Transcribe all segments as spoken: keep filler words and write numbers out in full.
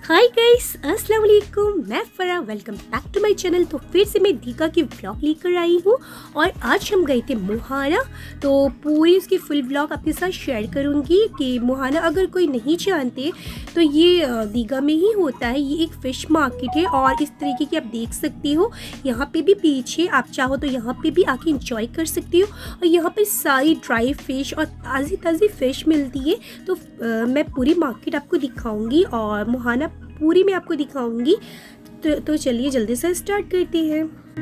Hi guys, अस्सलाम वालेकुम। मैं Farah, welcome back to my channel. तो फिर से मैं दीघा की व्लॉग लेकर आई हूँ और आज हम गए थे मुहाना। तो पूरी उसकी फुल व्लॉग आपके साथ शेयर करूँगी कि मुहाना अगर कोई नहीं जानते तो ये दीघा में ही होता है। ये एक फ़िश मार्केट है और इस तरीके की आप देख सकती हो। यहाँ पे भी पीछे आप चाहो तो यहाँ पे भी आके इंजॉय कर सकती हो और यहाँ पर सारी ड्राई फ़िश और ताज़ी ताज़ी फ़िश मिलती है। तो आ, मैं पूरी मार्केट आपको दिखाऊँगी और मुहाना पूरी मैं आपको दिखाऊंगी। तो, तो चलिए जल्दी से स्टार्ट करते हैं।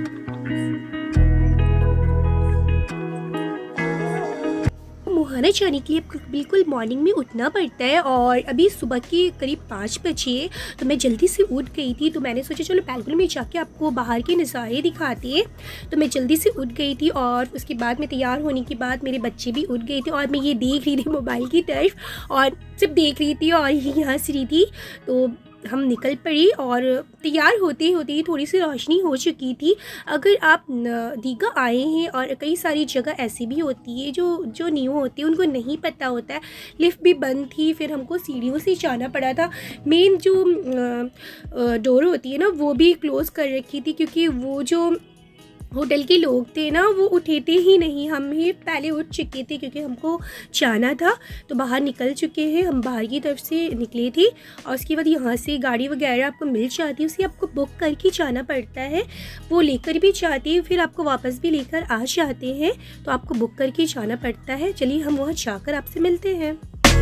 मुहाना जाने के लिए आपको बिल्कुल मॉर्निंग में उठना पड़ता है और अभी सुबह के करीब पाँच बजे तो मैं जल्दी से उठ गई थी। तो मैंने सोचा चलो बैल्कनी में जाके आपको बाहर के नज़ारे दिखाते हैं। तो मैं जल्दी से उठ गई थी और उसके बाद में तैयार होने के बाद मेरे बच्चे भी उठ गए थे और मैं ये देख रही थी मोबाइल की तरफ और सिर्फ देख रही थी और ये हंस रही थी। तो हम निकल पड़ी और तैयार होते होते ही थोड़ी सी रोशनी हो चुकी थी। अगर आप दीघा आए हैं और कई सारी जगह ऐसी भी होती है जो जो न्यू होती है, उनको नहीं पता होता है। लिफ्ट भी बंद थी, फिर हमको सीढ़ियों से जाना पड़ा था। मेन जो डोर होती है ना वो भी क्लोज़ कर रखी थी क्योंकि वो जो होटल के लोग थे ना वो उठे थे ही नहीं। हम ही पहले उठ चुके थे क्योंकि हमको जाना था। तो बाहर निकल चुके हैं, हम बाहर की तरफ से निकले थे और उसके बाद यहाँ से गाड़ी वगैरह आपको मिल जाती है। उसे आपको बुक करके जाना पड़ता है। वो लेकर भी जाती है, फिर आपको वापस भी लेकर आ जाते हैं। तो आपको बुक करके जाना पड़ता है। चलिए हम वहाँ जाकर आपसे मिलते हैं।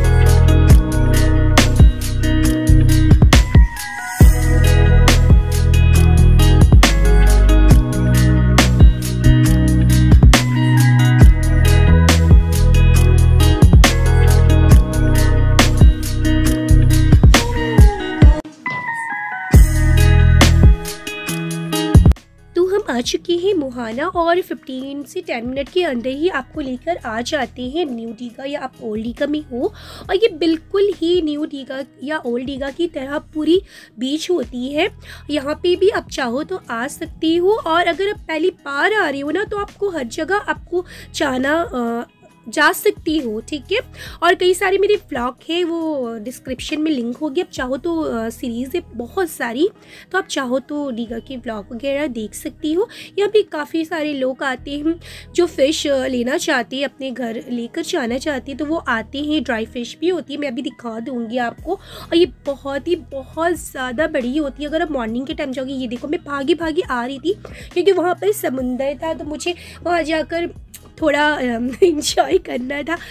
आ चुके हैं मुहाना और पंद्रह से दस मिनट के अंदर ही आपको लेकर आ जाते हैं न्यू दीघा या आप ओल्ड दीघा में हो। और ये बिल्कुल ही न्यू दीघा या ओल्ड दीघा की तरह पूरी बीच होती है। यहाँ पे भी आप चाहो तो आ सकती हो और अगर आप पहली बार आ रही हो ना तो आपको हर जगह आपको जाना जा सकती हो, ठीक है। और कई सारे मेरे व्लॉग है वो डिस्क्रिप्शन में लिंक होगी। आप चाहो तो सीरीज़ है बहुत सारी, तो आप चाहो तो दीघा के व्लॉग वगैरह देख सकती हो। यहाँ भी काफ़ी सारे लोग आते हैं जो फ़िश लेना चाहते हैं, अपने घर लेकर जाना चाहते हैं, तो वो आते हैं। ड्राई फ़िश भी होती है, मैं अभी दिखा दूँगी आपको। और ये बहुत ही बहुत ज़्यादा बड़ी होती है। अगर आप मॉर्निंग के टाइम जाओगे, ये देखो मैं भागी भागी आ रही थी क्योंकि वहाँ पर समुंदर था तो मुझे वहाँ जाकर थोड़ा एंजॉय करना था।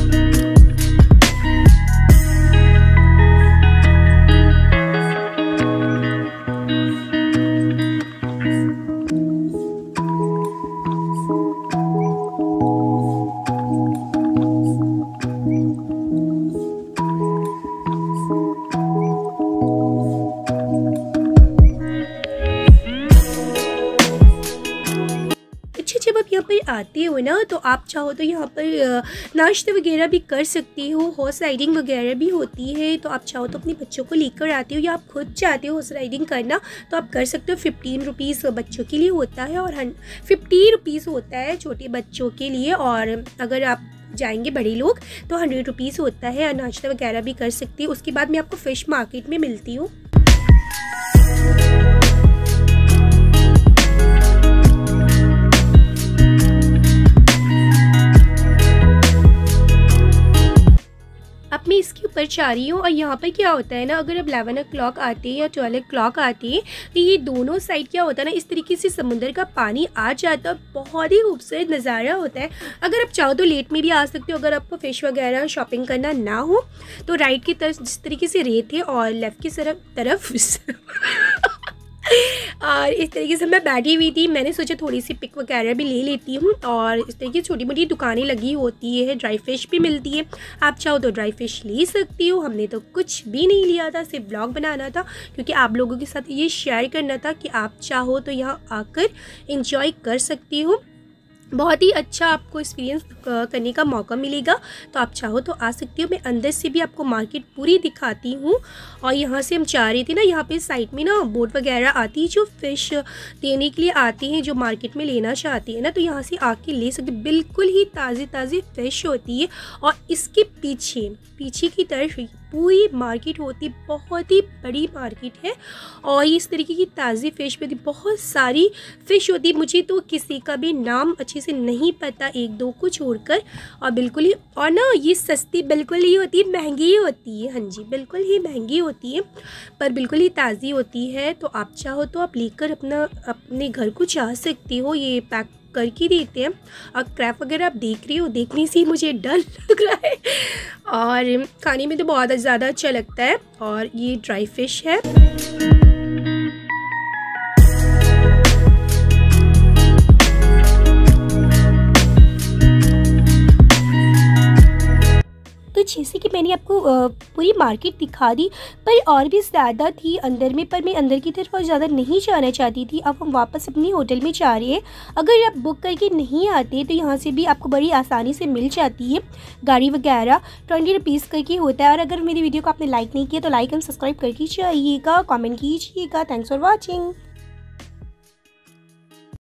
जब आप यहाँ पर आते हो ना तो आप चाहो तो यहाँ पर नाश्ते वगैरह भी कर सकती हो। हॉर्स राइडिंग वगैरह भी होती है, तो आप चाहो तो अपने बच्चों को लेकर आते हो या आप खुद चाहते हो हॉर्स राइडिंग करना तो आप कर सकते हो। फिफ्टीन रुपीज़ बच्चों के लिए होता है और फिफ्टी रुपीज़ होता है छोटे बच्चों के लिए। और अगर आप जाएंगे बड़े लोग तो हंड्रेड रुपीज़ होता है। नाश्ता वगैरह भी कर सकती हो। उसके बाद मैं आपको फ़िश मार्केट में मिलती हूँ। अब मैं इसके ऊपर जा रही हूँ और यहाँ पर क्या होता है ना, अगर अब ग्यारह ओ क्लॉक आते हैं या बारह ओ क्लॉक आते हैं तो ये दोनों साइड क्या होता है ना, इस तरीके से समुद्र का पानी आ जाता है। बहुत ही खूबसूरत नज़ारा होता है। अगर आप चाहो तो लेट में भी आ सकते हो। अगर आपको फ़िश वगैरह शॉपिंग करना ना हो तो राइट की तरफ जिस तरीके से रेत है और लेफ़्ट की तरफ तरफ और इस तरीके से मैं बैठी हुई थी। मैंने सोचा थोड़ी सी पिक वगैरह भी ले लेती हूँ। और इस तरीके की छोटी मोटी दुकानें लगी होती है, ड्राई फ़िश भी मिलती है। आप चाहो तो ड्राई फ़िश ले सकती हो। हमने तो कुछ भी नहीं लिया था, सिर्फ ब्लॉग बनाना था क्योंकि आप लोगों के साथ ये शेयर करना था कि आप चाहो तो यहाँ आकर इंजॉय कर सकती हो। बहुत ही अच्छा आपको एक्सपीरियंस करने का मौका मिलेगा। तो आप चाहो तो आ सकती हो। मैं अंदर से भी आपको मार्केट पूरी दिखाती हूँ। और यहाँ से हम जा रहे थे ना, यहाँ पे साइड में ना बोट वगैरह आती है जो फ़िश देने के लिए आती हैं, जो मार्केट में लेना चाहती है ना, तो यहाँ से आके ले सकते। बिल्कुल ही ताज़ी ताज़ी फ़िश होती है। और इसके पीछे पीछे की तरफ पूरी मार्केट होती है, बहुत ही बड़ी मार्केट है और इस तरीके की ताज़ी फ़िश भी बहुत सारी फ़िश होती है। मुझे तो किसी का भी नाम अच्छे से नहीं पता, एक दो को छोड़कर। और बिल्कुल ही, और ना ये सस्ती बिल्कुल ही होती है, महंगी ही होती है। हाँ जी, बिल्कुल ही महंगी होती है पर बिल्कुल ही ताज़ी होती है। तो आप चाहो तो आप लेकर अपना अपने घर को जा सकती हो, ये पैक करके देते हैं। और क्रैब वगैरह आप देख रही हो, देखने से ही मुझे डर लग रहा है और खाने में तो बहुत ज़्यादा अच्छा लगता है। और ये ड्राई फिश है। तो जैसे कि मैंने आपको पूरी मार्केट दिखा दी, पर और भी ज़्यादा थी अंदर में, पर मैं अंदर की तरफ और ज़्यादा नहीं जाना चाहती थी। अब हम वापस अपनी होटल में जा रहे हैं। अगर आप बुक करके नहीं आते तो यहाँ से भी आपको बड़ी आसानी से मिल जाती है गाड़ी वगैरह। ट्वेंटी रुपीज़ करके होता है। और अगर मेरी वीडियो को आपने लाइक नहीं किया तो लाइक एंड सब्सक्राइब करके जाइएगा, कॉमेंट कीजिएगा। Thanks for watching.